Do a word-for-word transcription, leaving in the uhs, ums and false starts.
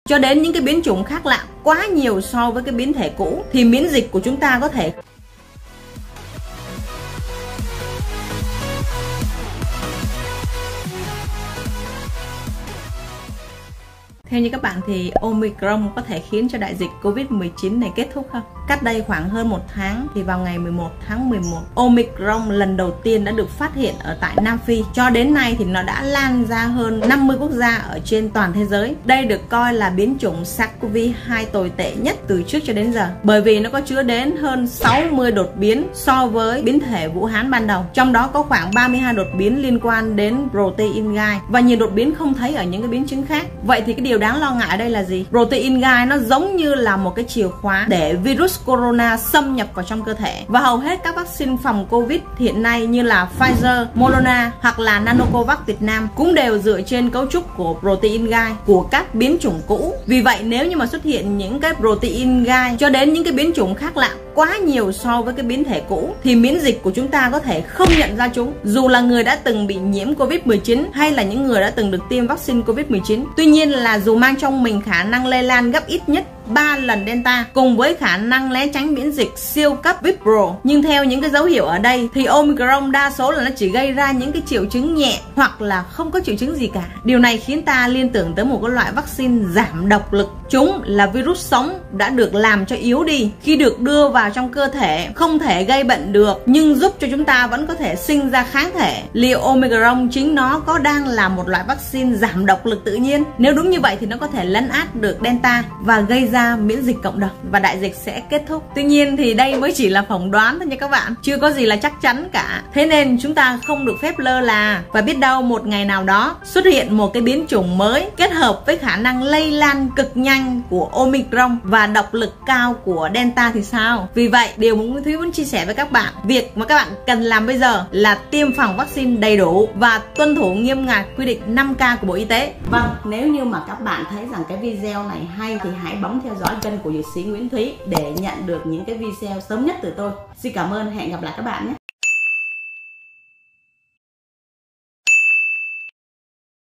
cho đến những cái biến chủng khác lạ quá nhiều so với cái biến thể cũ thì miễn dịch của chúng ta có thể Theo như các bạn thì Omicron có thể khiến cho đại dịch Covid mười chín này kết thúc không? Cách đây khoảng hơn một tháng thì vào ngày mười một tháng mười một, Omicron lần đầu tiên đã được phát hiện ở tại Nam Phi. Cho đến nay thì nó đã lan ra hơn năm mươi quốc gia ở trên toàn thế giới. Đây được coi là biến chủng SARS-xê o vê hai tồi tệ nhất từ trước cho đến giờ, bởi vì nó có chứa đến hơn sáu mươi đột biến so với biến thể Vũ Hán ban đầu. Trong đó có khoảng ba mươi hai đột biến liên quan đến protein gai và nhiều đột biến không thấy ở những cái biến chứng khác. Vậy thì cái điều đáng lo ngại ở đây là gì? Protein gai nó giống như là một cái chìa khóa để virus corona xâm nhập vào trong cơ thể, và hầu hết các vaccine phòng Covid hiện nay như là Pfizer, Moderna hoặc là Nanocovax Việt Nam cũng đều dựa trên cấu trúc của protein gai của các biến chủng cũ. Vì vậy nếu như mà xuất hiện những cái protein gai cho đến những cái biến chủng khác lạ quá nhiều so với cái biến thể cũ thì miễn dịch của chúng ta có thể không nhận ra chúng, dù là người đã từng bị nhiễm Covid mười chín hay là những người đã từng được tiêm vaccine Covid mười chín. Tuy nhiên là dù mang trong mình khả năng lây lan gấp ít nhất ba lần Delta cùng với khả năng né tránh miễn dịch siêu cấp vê i pê Pro, nhưng theo những cái dấu hiệu ở đây thì Omicron đa số là nó chỉ gây ra những cái triệu chứng nhẹ hoặc là không có triệu chứng gì cả. Điều này khiến ta liên tưởng tới một cái loại vaccine giảm độc lực. Chúng là virus sống đã được làm cho yếu đi, khi được đưa vào trong cơ thể không thể gây bệnh được nhưng giúp cho chúng ta vẫn có thể sinh ra kháng thể. Liệu Omicron chính nó có đang là một loại vaccine giảm độc lực tự nhiên? Nếu đúng như vậy thì nó có thể lấn át được Delta và gây ra miễn dịch cộng đồng và đại dịch sẽ kết thúc. Tuy nhiên thì đây mới chỉ là phỏng đoán thôi nha các bạn, chưa có gì là chắc chắn cả. Thế nên chúng ta không được phép lơ là, và biết đâu một ngày nào đó xuất hiện một cái biến chủng mới kết hợp với khả năng lây lan cực nhanh của Omicron và độc lực cao của Delta thì sao? Vì vậy điều mà Nguyễn Thúy muốn chia sẻ với các bạn, việc mà các bạn cần làm bây giờ là tiêm phòng vaccine đầy đủ và tuân thủ nghiêm ngặt quy định năm K của Bộ Y tế. Vâng, nếu như mà các bạn thấy rằng cái video này hay thì hãy bấm theo dõi kênh của Dược sĩ Nguyễn Thúy để nhận được những cái video sớm nhất từ tôi. Xin cảm ơn, hẹn gặp lại các bạn nhé.